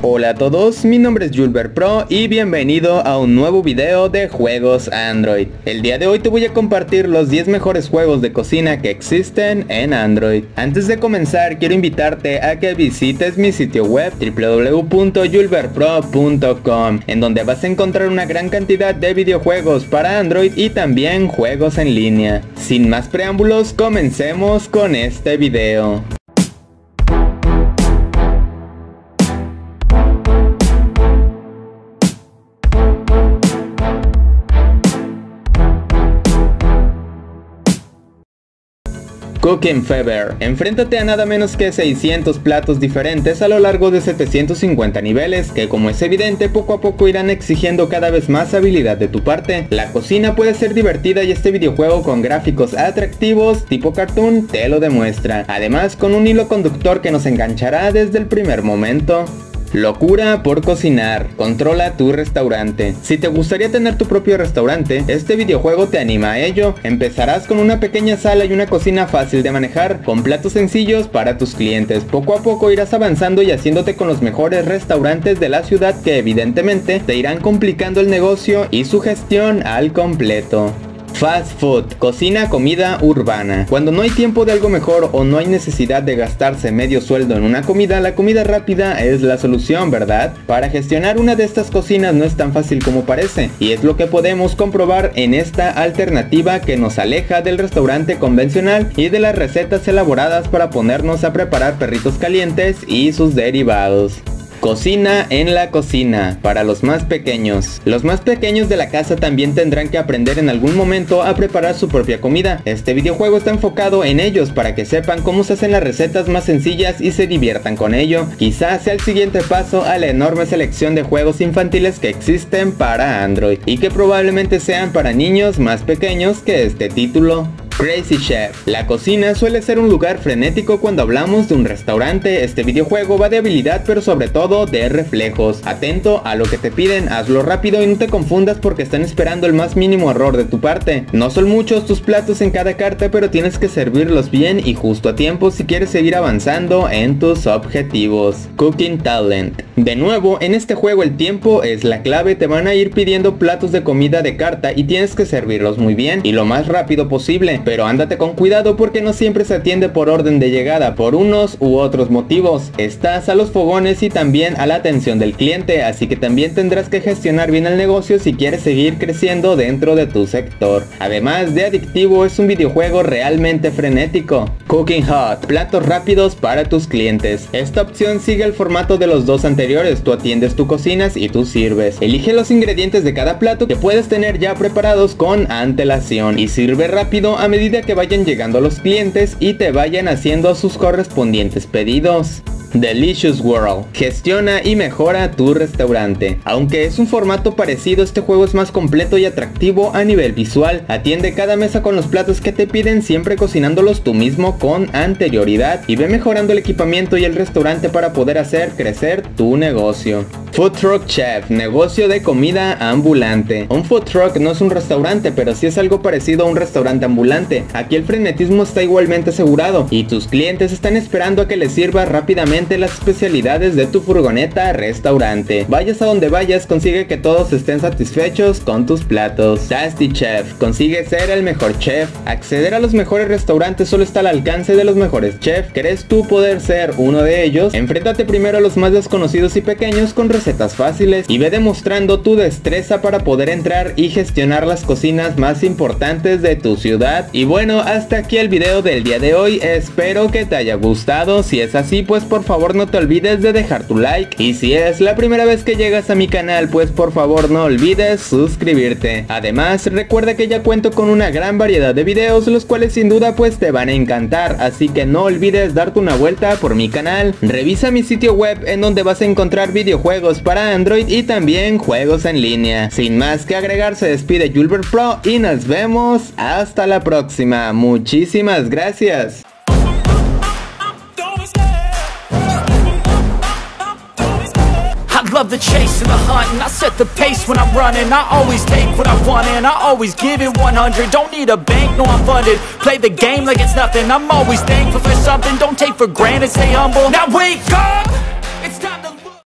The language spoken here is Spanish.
Hola a todos, mi nombre es Julber Pro y bienvenido a un nuevo video de juegos Android. El día de hoy te voy a compartir los 10 mejores juegos de cocina que existen en Android. Antes de comenzar quiero invitarte a que visites mi sitio web www.julberpro.com, en donde vas a encontrar una gran cantidad de videojuegos para Android y también juegos en línea. Sin más preámbulos, comencemos con este video. Cooking Fever. Enfréntate a nada menos que 600 platos diferentes a lo largo de 750 niveles, que como es evidente poco a poco irán exigiendo cada vez más habilidad de tu parte. La cocina puede ser divertida y este videojuego con gráficos atractivos tipo cartoon te lo demuestra. Además con un hilo conductor que nos enganchará desde el primer momento. Locura por cocinar. Controla tu restaurante. Si te gustaría tener tu propio restaurante, este videojuego te anima a ello. Empezarás con una pequeña sala y una cocina fácil de manejar, con platos sencillos para tus clientes. Poco a poco irás avanzando y haciéndote con los mejores restaurantes de la ciudad que evidentemente te irán complicando el negocio y su gestión al completo. Fast Food, cocina comida urbana. Cuando no hay tiempo de algo mejor o no hay necesidad de gastarse medio sueldo en una comida, la comida rápida es la solución, ¿verdad? Para gestionar una de estas cocinas no es tan fácil como parece, y es lo que podemos comprobar en esta alternativa que nos aleja del restaurante convencional y de las recetas elaboradas para ponernos a preparar perritos calientes y sus derivados. Cocina en la cocina, para los más pequeños. Los más pequeños de la casa también tendrán que aprender en algún momento a preparar su propia comida. Este videojuego está enfocado en ellos para que sepan cómo se hacen las recetas más sencillas y se diviertan con ello. Quizás sea el siguiente paso a la enorme selección de juegos infantiles que existen para Android y que probablemente sean para niños más pequeños que este título. Crazy Chef. La cocina suele ser un lugar frenético cuando hablamos de un restaurante. Este videojuego va de habilidad pero sobre todo de reflejos. Atento a lo que te piden, hazlo rápido y no te confundas porque están esperando el más mínimo error de tu parte. No son muchos tus platos en cada carta, pero tienes que servirlos bien y justo a tiempo si quieres seguir avanzando en tus objetivos. Cooking Talent. De nuevo, en este juego el tiempo es la clave. Te van a ir pidiendo platos de comida de carta y tienes que servirlos muy bien y lo más rápido posible. Pero ándate con cuidado porque no siempre se atiende por orden de llegada por unos u otros motivos. Estás a los fogones y también a la atención del cliente, así que también tendrás que gestionar bien el negocio si quieres seguir creciendo dentro de tu sector. Además de adictivo, es un videojuego realmente frenético. Cooking Hot, platos rápidos para tus clientes. Esta opción sigue el formato de los dos anteriores. Tú atiendes, tú cocinas y tú sirves. Elige los ingredientes de cada plato que puedes tener ya preparados con antelación y sirve rápido a medida que vayan llegando los clientes y te vayan haciendo sus correspondientes pedidos. Delicious World. Gestiona y mejora tu restaurante. Aunque es un formato parecido, este juego es más completo y atractivo a nivel visual. Atiende cada mesa con los platos que te piden, siempre cocinándolos tú mismo con anterioridad, y ve mejorando el equipamiento y el restaurante para poder hacer crecer tu negocio. Food Truck Chef, negocio de comida ambulante. Un food truck no es un restaurante, pero sí es algo parecido a un restaurante ambulante. Aquí el frenetismo está igualmente asegurado y tus clientes están esperando a que les sirvas rápidamente las especialidades de tu furgoneta restaurante. Vayas a donde vayas, consigue que todos estén satisfechos con tus platos. Tasty Chef, consigue ser el mejor chef. Acceder a los mejores restaurantes solo está al alcance de los mejores chefs. ¿Crees tú poder ser uno de ellos? Enfréntate primero a los más desconocidos y pequeños con recetas fáciles y ve demostrando tu destreza para poder entrar y gestionar las cocinas más importantes de tu ciudad. Y bueno, hasta aquí el video del día de hoy. Espero que te haya gustado. Si es así, pues por favor no te olvides de dejar tu like, y si es la primera vez que llegas a mi canal, pues por favor no olvides suscribirte. Además recuerda que ya cuento con una gran variedad de videos, los cuales sin duda pues te van a encantar, así que no olvides darte una vuelta por mi canal. Revisa mi sitio web en donde vas a encontrar videojuegos para Android y también juegos en línea. Sin más que agregar, se despide Julber Pro y nos vemos hasta la próxima. Muchísimas gracias. Love the chase and the hunt, and I set the pace when I'm running. I always take what I want and I always give it 100. Don't need a bank, no I'm funded. Play the game like it's nothing. I'm always thankful for something. Don't take for granted, stay humble. Now wake up!